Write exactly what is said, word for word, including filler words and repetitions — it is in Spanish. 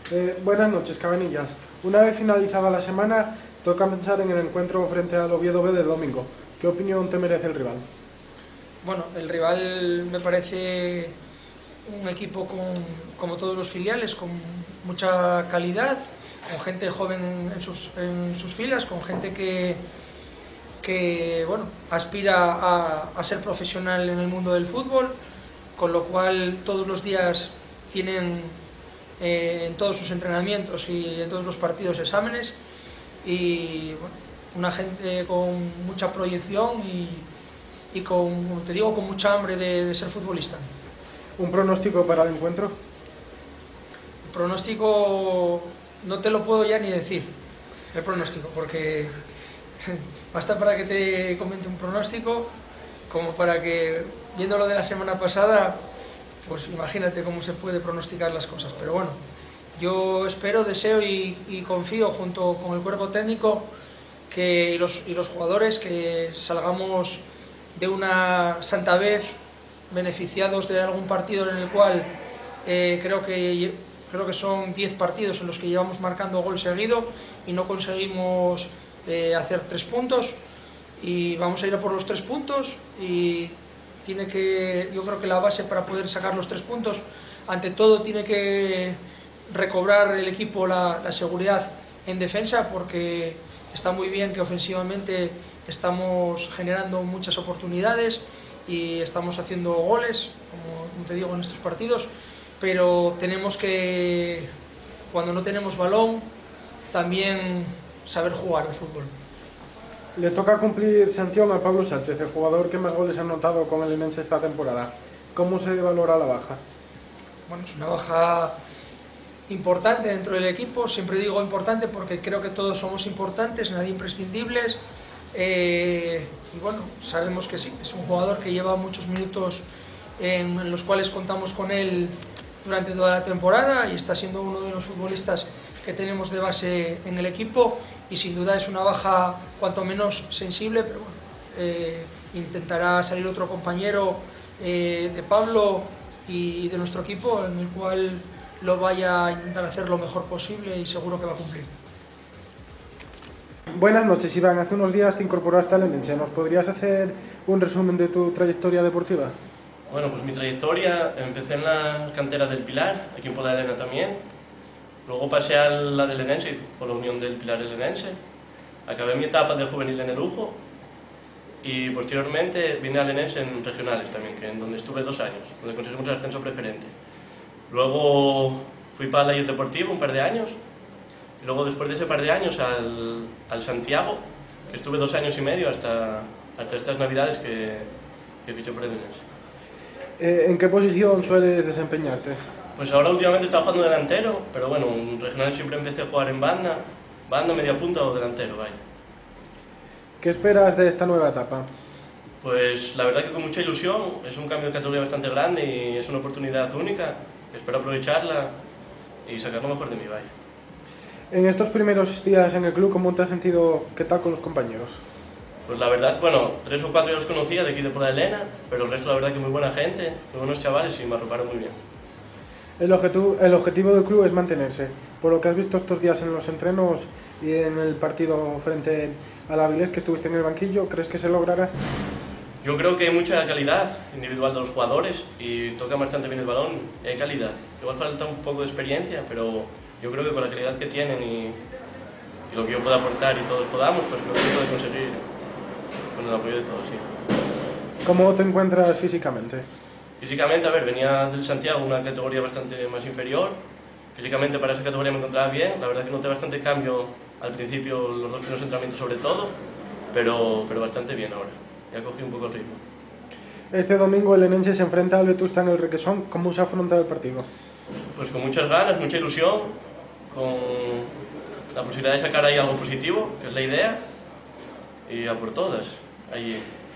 Eh, buenas noches, Cabanillas. Una vez finalizada la semana, toca pensar en el encuentro frente al Oviedo B del domingo. ¿Qué opinión te merece el rival? Bueno, el rival me parece un equipo con, como todos los filiales, con mucha calidad, con gente joven en sus, en sus filas, con gente que, que bueno, aspira a, a ser profesional en el mundo del fútbol, con lo cual todos los días tienen eh, en todos sus entrenamientos y en todos los partidos exámenes, y bueno, una gente con mucha proyección y, y con, como te digo, con mucha hambre de, de ser futbolista. ¿Un pronóstico para el encuentro? El pronóstico no te lo puedo ya ni decir, el pronóstico, porque basta para que te comente un pronóstico como para que, viendo lo de la semana pasada, pues imagínate cómo se puede pronosticar las cosas. Pero bueno, yo espero, deseo y, y confío, junto con el cuerpo técnico que, y, los, y los jugadores, que salgamos de una santa vez beneficiados de algún partido en el cual eh, creo que creo que son diez partidos en los que llevamos marcando gol seguido y no conseguimos eh, hacer tres puntos, y vamos a ir a por los tres puntos, y tiene que, yo creo que la base para poder sacar los tres puntos, ante todo tiene que recobrar el equipo la, la seguridad en defensa, porque está muy bien que ofensivamente estamos generando muchas oportunidades y estamos haciendo goles, como te digo, en estos partidos, pero tenemos que, cuando no tenemos balón, también saber jugar al fútbol. Le toca cumplir sanción a Pablo Sánchez, el jugador que más goles ha anotado con el Eldense esta temporada. ¿Cómo se valora la baja? Bueno, es una baja importante dentro del equipo. Siempre digo importante porque creo que todos somos importantes, nadie imprescindibles. Eh, y bueno, sabemos que sí, es un jugador que lleva muchos minutos en, en los cuales contamos con él durante toda la temporada, y está siendo uno de los futbolistas que tenemos de base en el equipo, y sin duda es una baja cuanto menos sensible, pero bueno, eh, intentará salir otro compañero eh, de Pablo y de nuestro equipo, en el cual lo vaya a intentar hacer lo mejor posible, y seguro que va a cumplir. Buenas noches, Iván. Hace unos días te incorporaste al Eldense. ¿Nos podrías hacer un resumen de tu trayectoria deportiva? Bueno, pues mi trayectoria, empecé en la cantera del Pilar, aquí en Podalena también. Luego pasé a la del Eldense, por la unión del Pilar Eldense. Acabé mi etapa de juvenil en el Ujo y posteriormente vine al Eldense en regionales también, que en donde estuve dos años, donde conseguimos el ascenso preferente. Luego fui para el Ayer Deportivo un par de años, y luego después de ese par de años al, al Santiago, que estuve dos años y medio hasta, hasta estas navidades que, que fiché por el Eldense. Eh, ¿En qué posición sueles desempeñarte? Pues ahora últimamente estaba jugando delantero, pero bueno, en regional siempre empecé a jugar en banda, banda, media punta o delantero, vaya. ¿Qué esperas de esta nueva etapa? Pues la verdad que con mucha ilusión, es un cambio de categoría bastante grande y es una oportunidad única, que espero aprovecharla y sacar lo mejor de mí, vaya. En estos primeros días en el club, ¿cómo te has sentido? ¿Qué tal con los compañeros? Pues la verdad, bueno, tres o cuatro ya los conocía de aquí de Podalena, pero el resto la verdad que muy buena gente, muy buenos chavales y me arroparon muy bien. El objetivo, el objetivo del club es mantenerse. Por lo que has visto estos días en los entrenos y en el partido frente al Avilés, que estuviste en el banquillo, ¿crees que se logrará? Yo creo que hay mucha calidad individual de los jugadores y tocan bastante bien el balón, hay calidad. Igual falta un poco de experiencia, pero yo creo que con la calidad que tienen y, y lo que yo pueda aportar y todos podamos, pues creo que se puede conseguir con el apoyo de todos, sí. ¿Cómo te encuentras físicamente? Físicamente, a ver, venía del Santiago, una categoría bastante más inferior. Físicamente para esa categoría me encontraba bien, la verdad que noté bastante cambio al principio, los dos primeros entrenamientos sobre todo, pero, pero bastante bien ahora, ya cogí un poco el ritmo. Este domingo el Eldense se enfrenta al Vetusta en el Requesón. ¿Cómo se ha afrontado el partido? Pues con muchas ganas, mucha ilusión, con la posibilidad de sacar ahí algo positivo, que es la idea, y a por todas, allí.